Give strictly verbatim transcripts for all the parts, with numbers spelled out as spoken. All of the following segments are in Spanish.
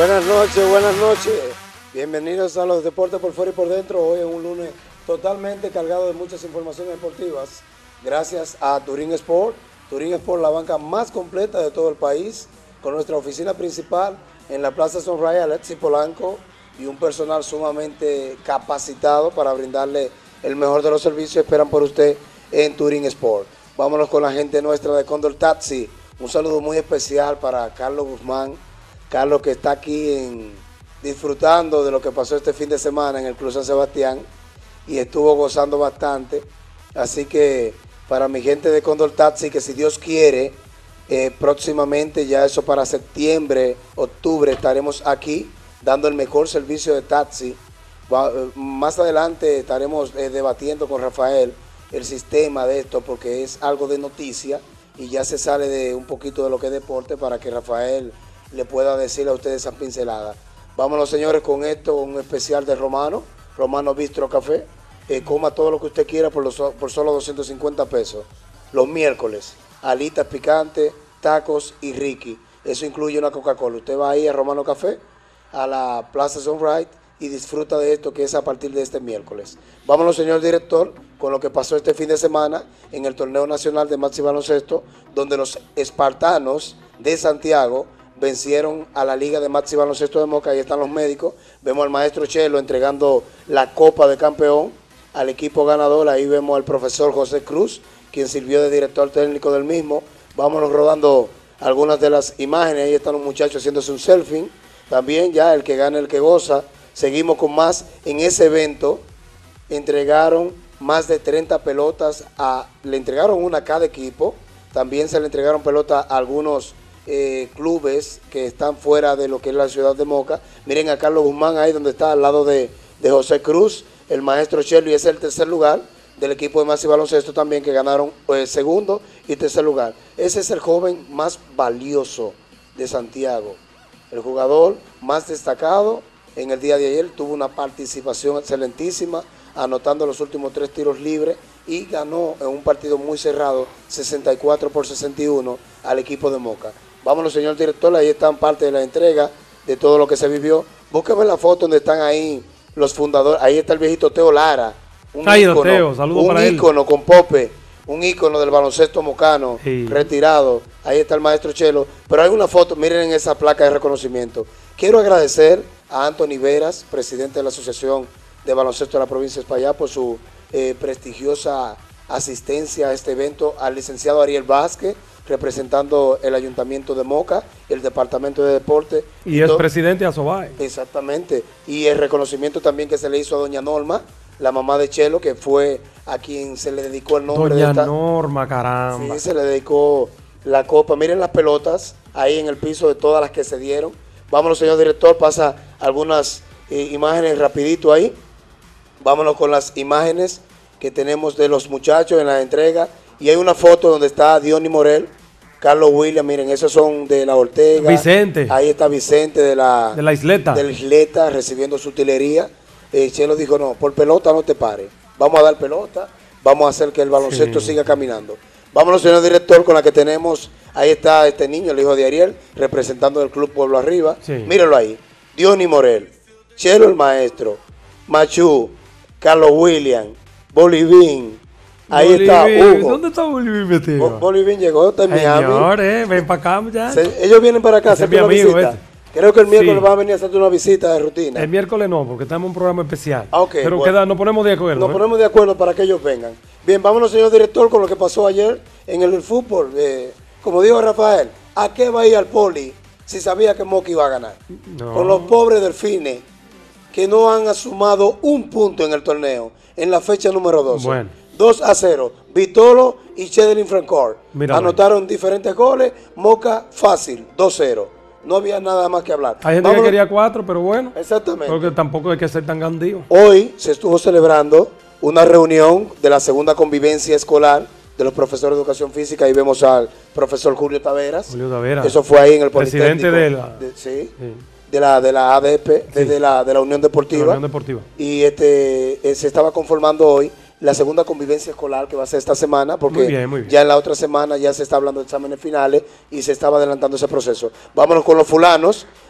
Buenas noches, buenas noches. Bienvenidos a los Deportes por Fuera y por Dentro. Hoy es un lunes totalmente cargado de muchas informaciones deportivas. Gracias a Turín Sport. Turín Sport, la banca más completa de todo el país, con nuestra oficina principal en la Plaza Sonraya, Alexis Polanco, y un personal sumamente capacitado para brindarle el mejor de los servicios. Esperan por usted en Turín Sport. Vámonos con la gente nuestra de Condor Taxi. Un saludo muy especial para Carlos Guzmán. Carlos, que está aquí en, disfrutando de lo que pasó este fin de semana en el Club San Sebastián y estuvo gozando bastante. Así que para mi gente de Condor Taxi, que si Dios quiere, eh, próximamente, ya eso para septiembre, octubre, estaremos aquí dando el mejor servicio de taxi. Va, eh, más adelante estaremos eh, debatiendo con Rafael el sistema de esto, porque es algo de noticia y ya se sale de un poquito de lo que es deporte, para que Rafael le pueda decir a ustedes esas pinceladas. Vámonos, señores, con esto, un especial de Romano, Romano Bistro Café. Eh, coma todo lo que usted quiera por, los, por solo doscientos cincuenta pesos. Los miércoles, alitas picantes, tacos y Ricky. Eso incluye una Coca-Cola. Usted va ahí a Romano Café, a la Plaza Sunrise, y disfruta de esto, que es a partir de este miércoles. Vámonos, señor director, con lo que pasó este fin de semana en el Torneo Nacional de Maxi Baloncesto, donde los espartanos de Santiago vencieron a la Liga de Maxi Baloncesto de Moca. Ahí están los médicos. Vemos al maestro Chelo entregando la Copa de Campeón al equipo ganador. Ahí vemos al profesor José Cruz, quien sirvió de director técnico del mismo. Vámonos rodando algunas de las imágenes. Ahí están los muchachos haciéndose un selfie. También ya el que gana, el que goza. Seguimos con más. En ese evento entregaron más de treinta pelotas. A, le entregaron una a cada equipo. También se le entregaron pelotas a algunos Eh, clubes que están fuera de lo que es la ciudad de Moca. Miren a Carlos Guzmán ahí donde está, al lado de, de José Cruz, el maestro Chelo, y es el tercer lugar del equipo de Maxi Baloncesto también, que ganaron eh, segundo y tercer lugar. Ese es el joven más valioso de Santiago, el jugador más destacado en el día de ayer. Tuvo una participación excelentísima, anotando los últimos tres tiros libres, y ganó en un partido muy cerrado, sesenta y cuatro por sesenta y uno, al equipo de Moca. Vámonos, señor director, ahí están parte de la entrega de todo lo que se vivió. Búsqueme la foto donde están ahí los fundadores. Ahí está el viejito Teo Lara, un Ay, ícono, Teo, saludos un para ícono él. Con Pope, un ícono del baloncesto mocano, sí, retirado. Ahí está el maestro Chelo. Pero hay una foto, miren en esa placa de reconocimiento. Quiero agradecer a Anthony Veras, presidente de la Asociación de Baloncesto de la provincia de Espaillá, por su eh, prestigiosa asistencia a este evento, al licenciado Ariel Vázquez, representando el Ayuntamiento de Moca, el Departamento de Deporte. Y es presidente de Asobay. Exactamente. Y el reconocimiento también que se le hizo a doña Norma, la mamá de Chelo, que fue a quien se le dedicó el nombre. Doña de esta... Norma, caramba. Sí, se le dedicó la copa. Miren las pelotas ahí en el piso de todas las que se dieron. Vámonos, señor director, pasa algunas eh, imágenes rapidito ahí. Vámonos con las imágenes que tenemos de los muchachos en la entrega. Y hay una foto donde está Diony Morel, Carlos Williams, miren, esos son de la Ortega. Vicente. Ahí está Vicente de la, de la Isleta. De la Isleta, recibiendo su utilería. Eh, Chelo dijo, no, por pelota no te pares. Vamos a dar pelota, vamos a hacer que el baloncesto sí. siga caminando. Vámonos, señor director, con la que tenemos. Ahí está este niño, el hijo de Ariel, representando el Club Pueblo Arriba. Sí. Mírenlo ahí. Diony Morel, Chelo el maestro, Machu, Carlos Williams, Bolivín. Ahí Bolivín. Está Hugo. ¿Dónde está Bolivín metido? Bo Bolivín llegó, está en Miami. Señor, eh, ven para acá ya. Se, ellos vienen para acá a hacer una amigo, visita. Este. Creo que el miércoles sí. va a venir a hacerte una visita de rutina. El miércoles no, porque tenemos un programa especial. Ah, okay, Pero bueno. queda, nos ponemos de acuerdo. Nos ¿eh? ponemos de acuerdo para que ellos vengan. Bien, vámonos, señor director, con lo que pasó ayer en el, el fútbol. Eh, como dijo Rafael, ¿a qué va a ir al Poli si sabía que Moca iba a ganar? No. Con los pobres delfines que no han sumado un punto en el torneo en la fecha número doce. Bueno. dos a cero. Vitolo y Chedelin Francor anotaron bueno. diferentes goles. Moca fácil, dos cero. No había nada más que hablar. Hay gente Vámonos. que quería cuatro, pero bueno. Exactamente. Porque tampoco hay que ser tan gandío. Hoy se estuvo celebrando una reunión de la segunda convivencia escolar de los profesores de educación física. Ahí vemos al profesor Julio Taveras. Julio Taveras. Eso fue ahí en el Politécnico. Presidente de la... De, sí, sí. De la, de la A D P, sí. de, la, de la Unión Deportiva. De la Unión Deportiva. Y este, eh, se estaba conformando hoy la segunda convivencia escolar, que va a ser esta semana, porque muy bien, muy bien. ya en la otra semana ya se está hablando de exámenes finales y se estaba adelantando ese proceso. Vámonos con los fulanos.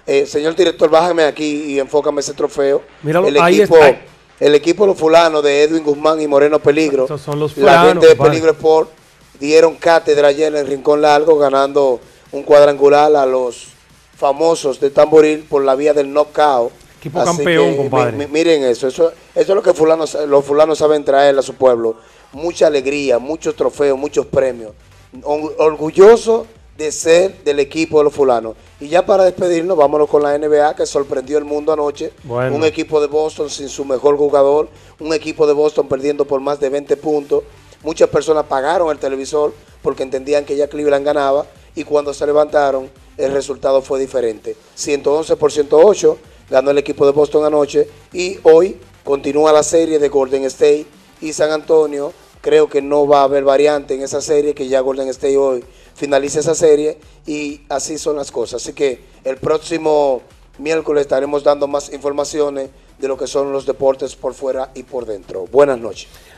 Eh, señor director, bájame aquí y enfócame ese trofeo. Míralo, el ahí equipo, está. El equipo de los fulanos de Edwin Guzmán y Moreno Peligro. Esos son los La fulanos, gente de compadre. Peligro Sport dieron cátedra ayer en el Rincón Largo, ganando un cuadrangular a los famosos de Tamboril por la vía del knockout. Equipo Así campeón, que, compadre. mi- mi- miren eso, eso, eso es lo que fulanos, los fulanos saben traer a su pueblo. Mucha alegría, muchos trofeos, muchos premios. Or- orgulloso de ser del equipo de los fulanos. Y ya para despedirnos, vámonos con la N B A, que sorprendió el mundo anoche. Bueno. Un equipo de Boston sin su mejor jugador, un equipo de Boston perdiendo por más de veinte puntos. Muchas personas pagaron el televisor porque entendían que ya Cleveland ganaba, y cuando se levantaron el resultado fue diferente. ciento once por ciento ocho ganó el equipo de Boston anoche, y hoy continúa la serie de Golden State y San Antonio. Creo que no va a haber variante en esa serie, que ya Golden State hoy finaliza esa serie, y así son las cosas. Así que el próximo miércoles estaremos dando más informaciones de lo que son los deportes por fuera y por dentro. Buenas noches.